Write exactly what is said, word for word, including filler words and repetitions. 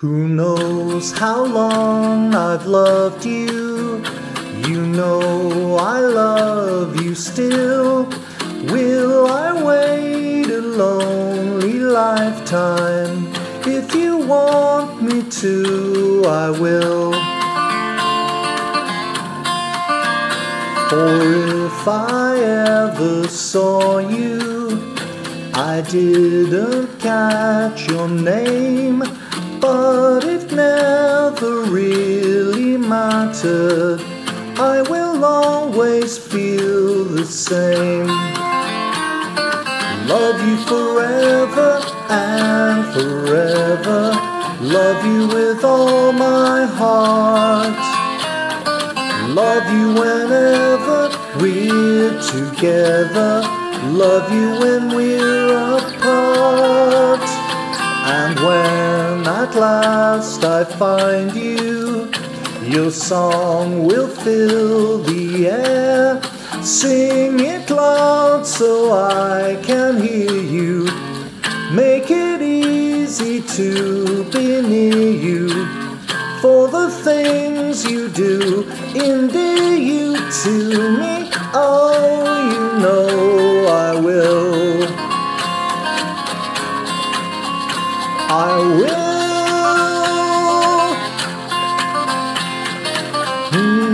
Who knows how long I've loved you? You know I love you still. Will I wait a lonely lifetime? If you want me to, I will. For if I ever saw you, I didn't catch your name, but it never really mattered. I will always feel the same. Love you forever and forever. Love you with all my heart. Love you whenever we're together. Love you when we're apart. And when at last I find you, your song will fill the air. Sing it loud so I can hear you. Make it easy to be near you. For the things you do endear you to me. Oh, you know I will. I will. Mm.